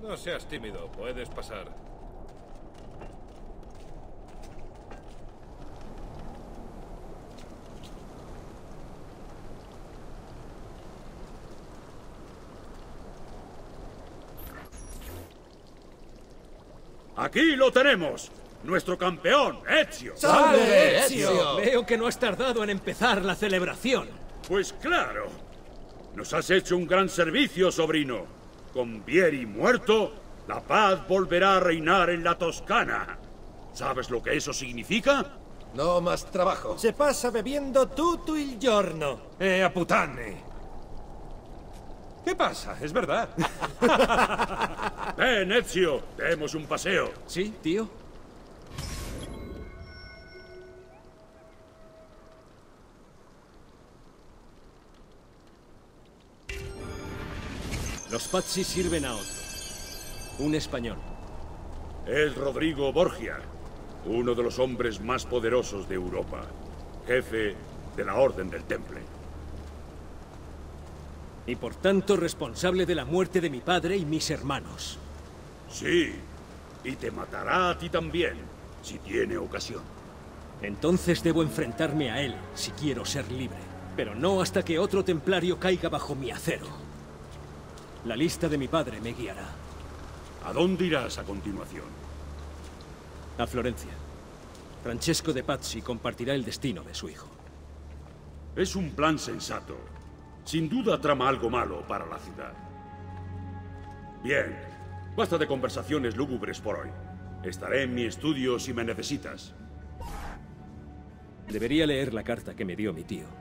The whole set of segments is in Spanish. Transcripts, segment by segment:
No seas tímido, puedes pasar. Aquí lo tenemos. Nuestro campeón, Ezio. ¡Salve, Ezio! Veo que no has tardado en empezar la celebración. Pues claro. Nos has hecho un gran servicio, sobrino. Con Vieri muerto, la paz volverá a reinar en la Toscana. ¿Sabes lo que eso significa? No más trabajo. Se pasa bebiendo tutto il giorno. A puttane. ¿Qué pasa? Es verdad. Ven, Ezio, demos un paseo. ¿Sí, tío? Los Pazzi sirven a otro. Un español. Es Rodrigo Borgia, uno de los hombres más poderosos de Europa. Jefe de la Orden del Temple. Y por tanto responsable de la muerte de mi padre y mis hermanos. Sí, y te matará a ti también, si tiene ocasión. Entonces debo enfrentarme a él, si quiero ser libre. Pero no hasta que otro templario caiga bajo mi acero. La lista de mi padre me guiará. ¿A dónde irás a continuación? A Florencia. Francesco de Pazzi compartirá el destino de su hijo. Es un plan sensato. Sin duda trama algo malo para la ciudad. Bien, basta de conversaciones lúgubres por hoy. Estaré en mi estudio si me necesitas. Debería leer la carta que me dio mi tío.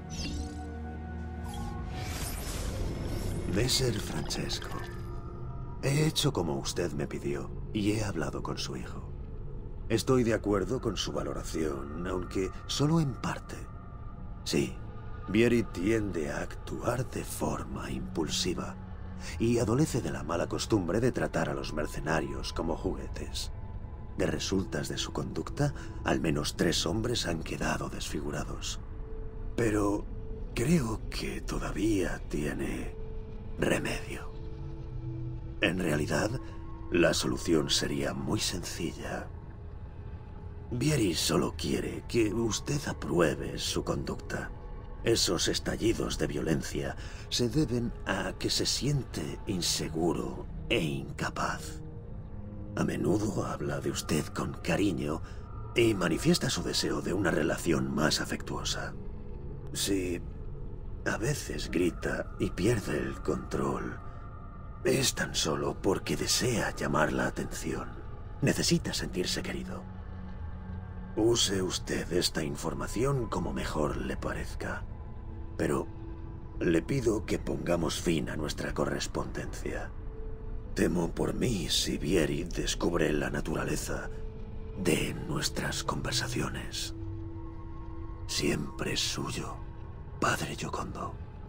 Messer Francesco, he hecho como usted me pidió y he hablado con su hijo. Estoy de acuerdo con su valoración, aunque solo en parte. Sí, Vieri tiende a actuar de forma impulsiva y adolece de la mala costumbre de tratar a los mercenarios como juguetes. De resultas de su conducta, al menos 3 hombres han quedado desfigurados. Pero creo que todavía tiene remedio. En realidad, la solución sería muy sencilla. Vieri solo quiere que usted apruebe su conducta. Esos estallidos de violencia se deben a que se siente inseguro e incapaz. A menudo habla de usted con cariño y manifiesta su deseo de una relación más afectuosa. Si a veces grita y pierde el control, es tan solo porque desea llamar la atención. Necesita sentirse querido. Use usted esta información como mejor le parezca. Pero le pido que pongamos fin a nuestra correspondencia. Temo por mí si Vieri descubre la naturaleza de nuestras conversaciones. Siempre suyo, Padre Giocondo.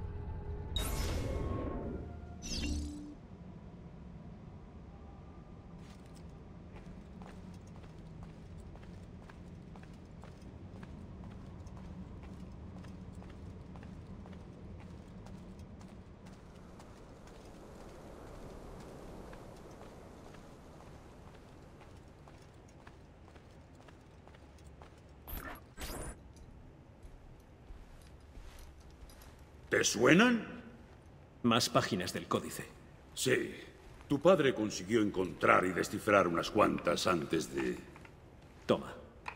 ¿Te suenan? Más páginas del códice. Sí. Tu padre consiguió encontrar y descifrar unas cuantas antes de... Toma.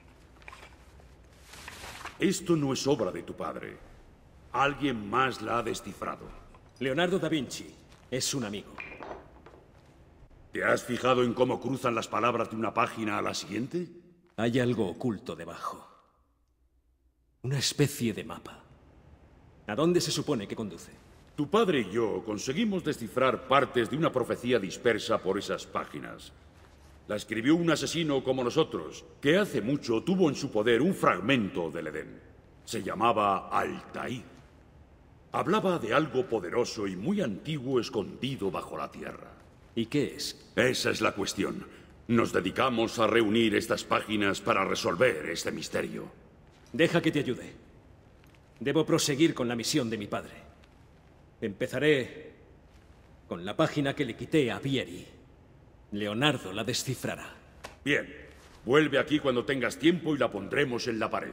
Esto no es obra de tu padre. Alguien más la ha descifrado. Leonardo da Vinci es un amigo. ¿Te has fijado en cómo cruzan las palabras de una página a la siguiente? Hay algo oculto debajo. Una especie de mapa. ¿A dónde se supone que conduce? Tu padre y yo conseguimos descifrar partes de una profecía dispersa por esas páginas. La escribió un asesino como nosotros, que hace mucho tuvo en su poder un fragmento del Edén. Se llamaba Altair. Hablaba de algo poderoso y muy antiguo escondido bajo la tierra. ¿Y qué es? Esa es la cuestión. Nos dedicamos a reunir estas páginas para resolver este misterio. Deja que te ayude. Debo proseguir con la misión de mi padre. Empezaré con la página que le quité a Vieri. Leonardo la descifrará. Bien. Vuelve aquí cuando tengas tiempo y la pondremos en la pared.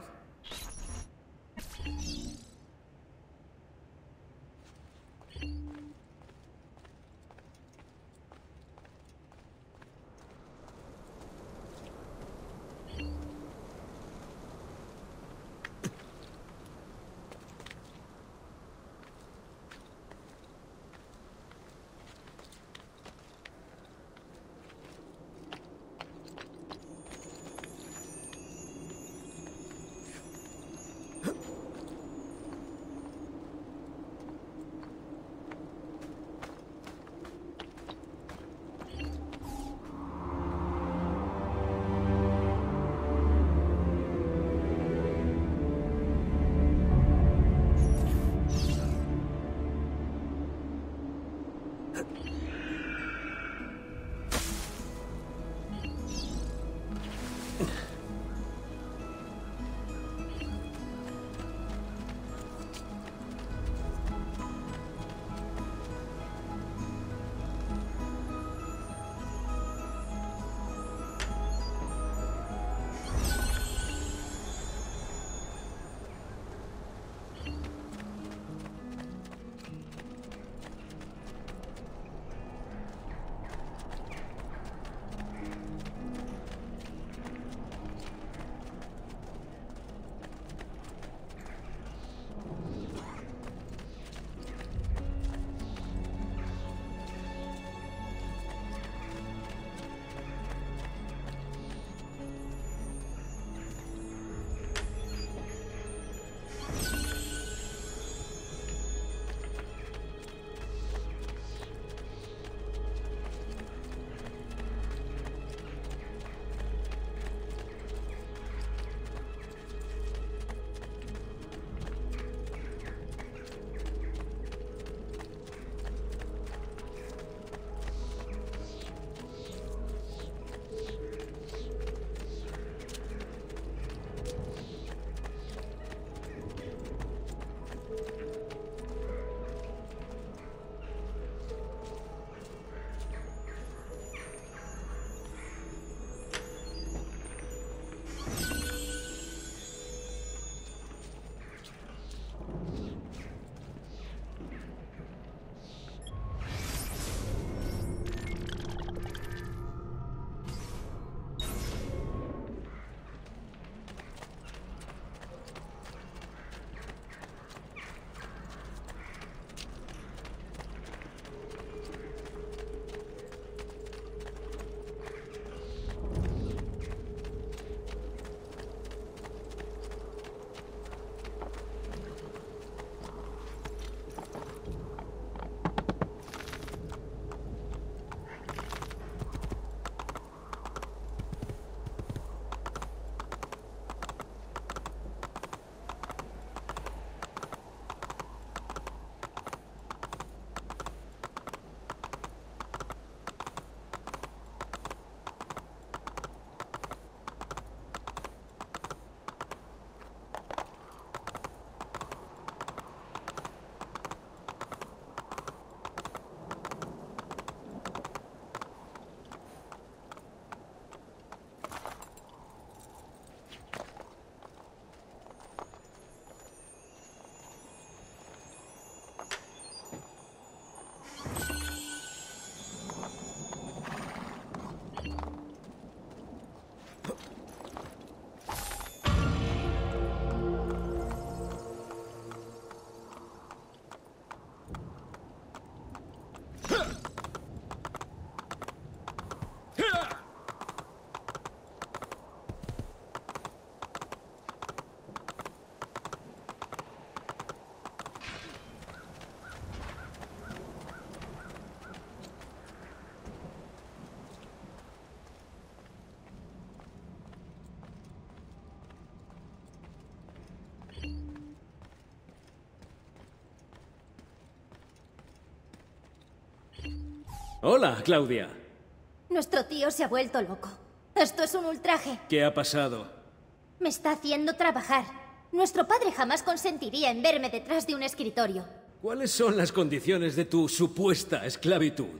Hola, Claudia. Nuestro tío se ha vuelto loco. Esto es un ultraje. ¿Qué ha pasado? Me está haciendo trabajar. Nuestro padre jamás consentiría en verme detrás de un escritorio. ¿Cuáles son las condiciones de tu supuesta esclavitud?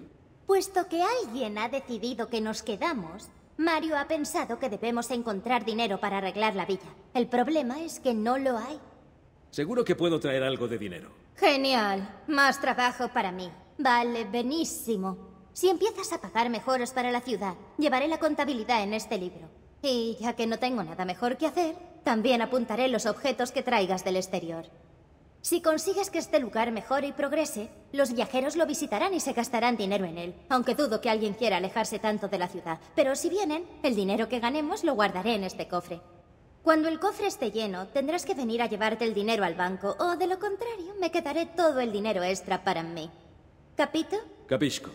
Puesto que alguien ha decidido que nos quedamos, Mario ha pensado que debemos encontrar dinero para arreglar la villa. El problema es que no lo hay. Seguro que puedo traer algo de dinero. Genial. Más trabajo para mí. Vale, benísimo. Si empiezas a pagar mejoras para la ciudad, llevaré la contabilidad en este libro. Y ya que no tengo nada mejor que hacer, también apuntaré los objetos que traigas del exterior. Si consigues que este lugar mejore y progrese, los viajeros lo visitarán y se gastarán dinero en él, aunque dudo que alguien quiera alejarse tanto de la ciudad. Pero si vienen, el dinero que ganemos lo guardaré en este cofre. Cuando el cofre esté lleno, tendrás que venir a llevarte el dinero al banco, o de lo contrario, me quedaré todo el dinero extra para mí. ¿Capito? Capisco.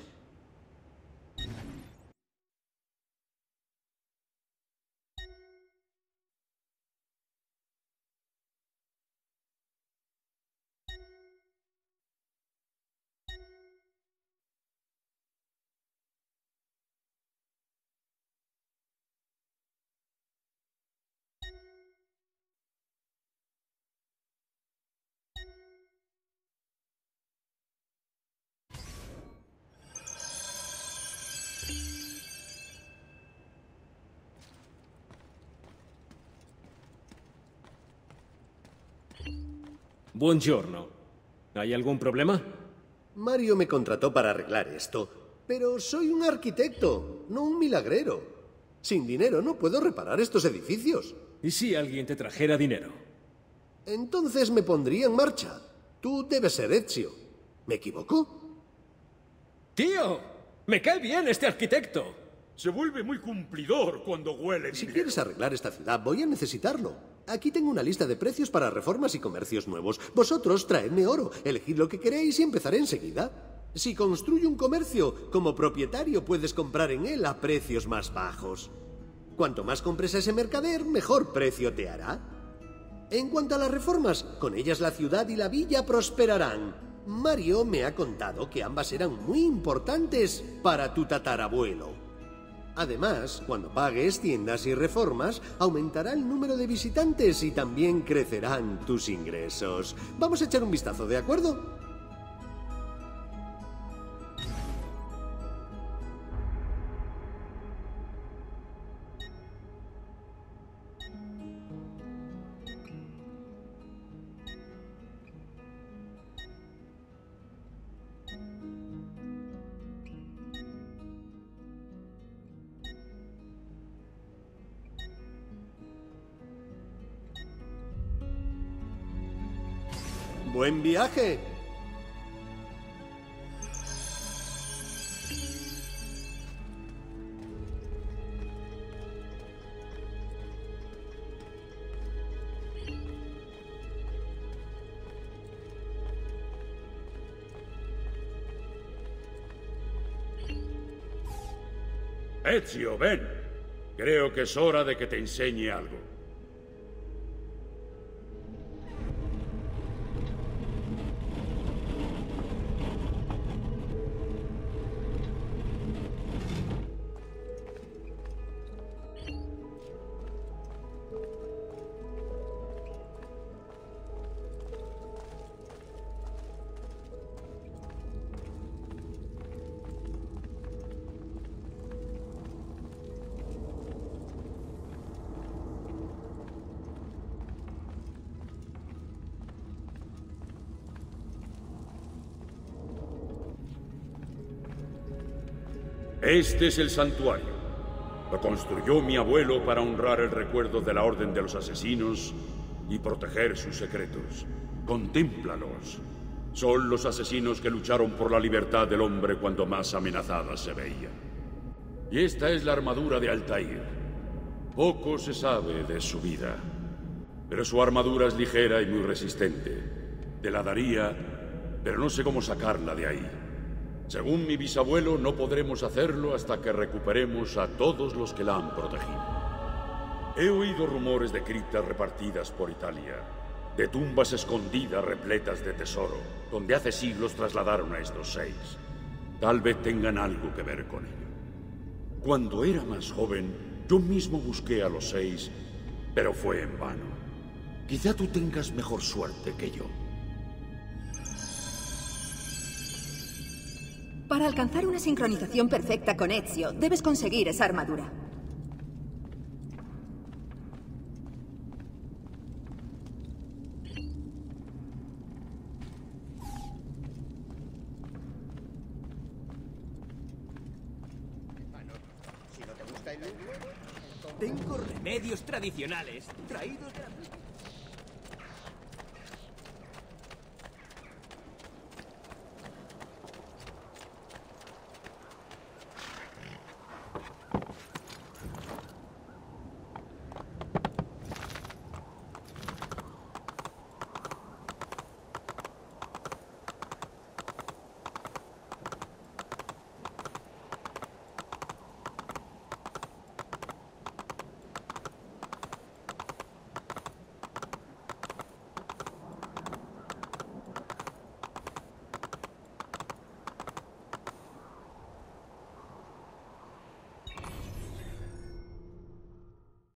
Buongiorno. ¿Hay algún problema? Mario me contrató para arreglar esto, pero soy un arquitecto, no un milagrero. Sin dinero no puedo reparar estos edificios. ¿Y si alguien te trajera dinero? Entonces me pondría en marcha. Tú debes ser Ezio. ¿Me equivoco? ¡Tío! ¡Me cae bien este arquitecto! Se vuelve muy cumplidor cuando huele Si dinero. quieres arreglar esta ciudad, voy a necesitarlo. Aquí tengo una lista de precios para reformas y comercios nuevos. Vosotros traedme oro, elegid lo que queréis y empezaré enseguida. Si construyo un comercio, como propietario puedes comprar en él a precios más bajos. Cuanto más compres a ese mercader, mejor precio te hará. En cuanto a las reformas, con ellas la ciudad y la villa prosperarán. Mario me ha contado que ambas eran muy importantes para tu tatarabuelo. Además, cuando pagues tiendas y reformas, aumentará el número de visitantes y también crecerán tus ingresos. Vamos a echar un vistazo, ¿de acuerdo? ¡Buen viaje! Ezio, ven. Creo que es hora de que te enseñe algo. Este es el santuario. Lo construyó mi abuelo para honrar el recuerdo de la Orden de los Asesinos y proteger sus secretos. Contémplalos. Son los asesinos que lucharon por la libertad del hombre cuando más amenazada se veía. Y esta es la armadura de Altair. Poco se sabe de su vida, pero su armadura es ligera y muy resistente. Te la daría, pero no sé cómo sacarla de ahí. Según mi bisabuelo, no podremos hacerlo hasta que recuperemos a todos los que la han protegido. He oído rumores de criptas repartidas por Italia, de tumbas escondidas repletas de tesoro, donde hace siglos trasladaron a estos 6. Tal vez tengan algo que ver con ello. Cuando era más joven, yo mismo busqué a los 6, pero fue en vano. Quizá tú tengas mejor suerte que yo. Para alcanzar una sincronización perfecta con Ezio, debes conseguir esa armadura. Tengo remedios tradicionales traídos de la...